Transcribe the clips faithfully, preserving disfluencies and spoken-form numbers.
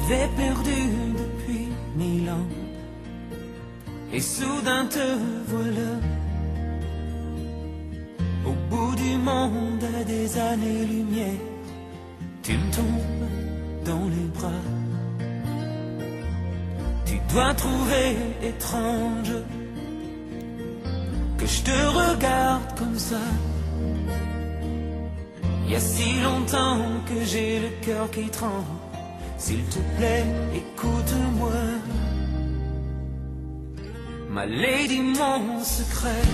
t'avais perdu depuis mille ans, et soudain te voilà au bout du monde à des années-lumière. Tu me tombes dans les bras. Tu dois trouver étrange que je te regarde comme ça. Il y a si longtemps que j'ai le cœur qui tremble. S'il te plaît, écoute-moi. Ma lady, mon secret,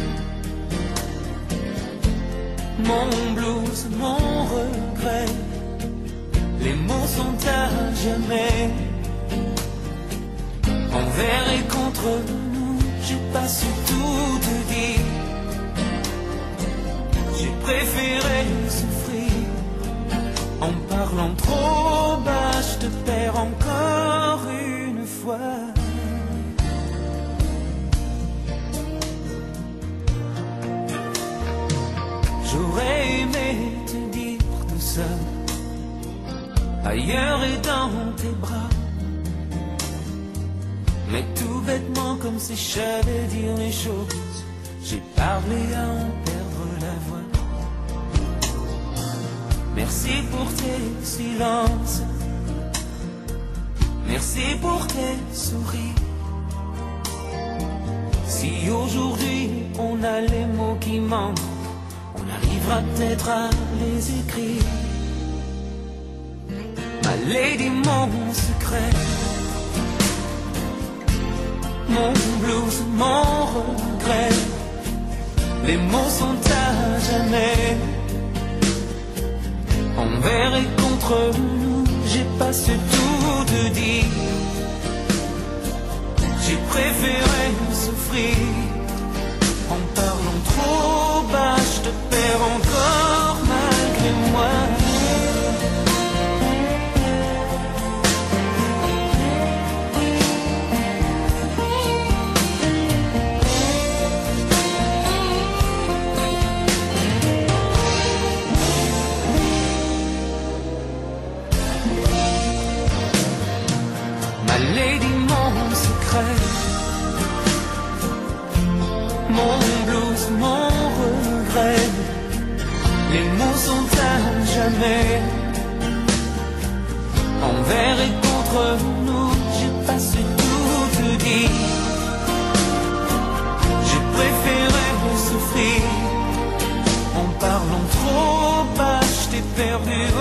mon blues, mon regret. Les mots sont à jamais. Envers et contre nous, j'ai pas su tout te dire. J'ai préféré souffrir. En parlant trop bas, je te perds encore une fois. J'aurais aimé te dire tout ça ailleurs et dans tes bras, mais tout bêtement, comme si je savais dire les choses, j'ai parlé à en perdre la voix. Merci pour tes silences, merci pour tes sourires. Si aujourd'hui on a les mots qui manquent, on arrivera peut-être à les écrire. Ma lady, mon secret, mon blues, mon regret. Les mots sont à jamais. Envers et contre nous, j'ai pas su tout te dire. J'ai préféré souffrir. En parlant trop bas, je te perds encore malgré moi. Ma lady, mon secret, mon blues, mon regret. Les mots sont à jamais. Envers et contre nous, j'ai pas su tout te dire. J'ai préféré souffrir. En parlant trop bas, je t'ai perdu.